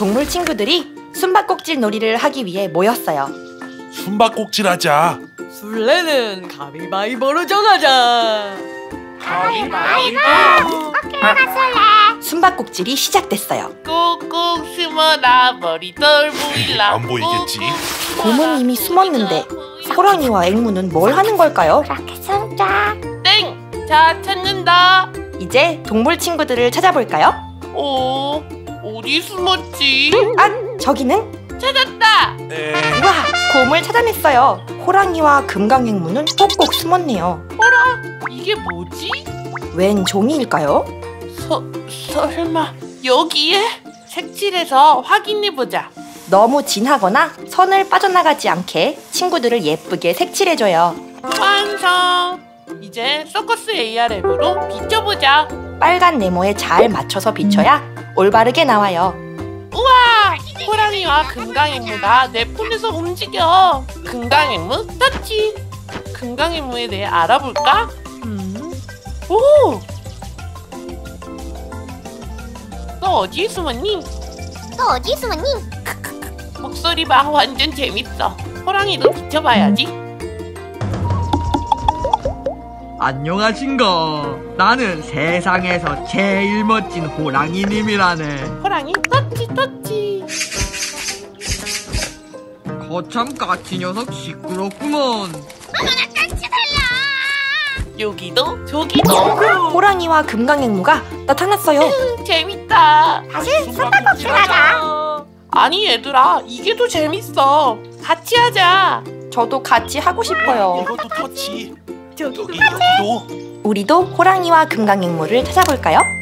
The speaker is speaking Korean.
동물 친구들이 숨바꼭질 놀이를 하기 위해 모였어요. 숨바꼭질 하자. 술래는 가위바위보로 정하자. 가위바위보. 어깨가 술래. 숨바꼭질이 시작됐어요. 꾹꾹 숨어라 머리털 보일라. 안 보이겠지? 곰은 이미 숨었는데 호랑이와 앵무는 뭘 하는 걸까요? 그렇게 숨자. 땡! 자, 찾는다. 이제 동물 친구들을 찾아볼까요? 어디 숨었지? 아, 저기는? 찾았다. 네. 우와, 곰을 찾아냈어요. 호랑이와 금강앵무는 꼭꼭 숨었네요. 이게 뭐지? 웬 종이일까요? 설마 여기에? 색칠해서 확인해보자. 너무 진하거나 선을 빠져나가지 않게 친구들을 예쁘게 색칠해줘요. 완성! 이제 서커스 AR 앱으로 비춰보자. 빨간 네모에 잘 맞춰서 비춰야 올바르게 나와요. 우와! 호랑이와 금강앵무가 내 폰에서 움직여. 금강앵무 터치. 금강앵무에 대해 알아볼까? 오! 너 어디에 숨었니? 너 어디 숨었니? 목소리 봐, 완전 재밌어. 호랑이도 비춰봐야지. 안녕하신가. 나는 세상에서 제일 멋진 호랑이님이라네. 호랑이 터치. 거참 까치 녀석 시끄럽구먼. 여기도 저기도. 호랑이와 금강앵무가 나타났어요. 재밌다. 다시 숨바꼭질 하자. 아니 얘들아, 이게 더 재밌어. 같이 하자. 저도 같이 하고 싶어요. 이것도 터치. 저기도. 여기도. 우리도 호랑이와 금강앵무를 찾아볼까요?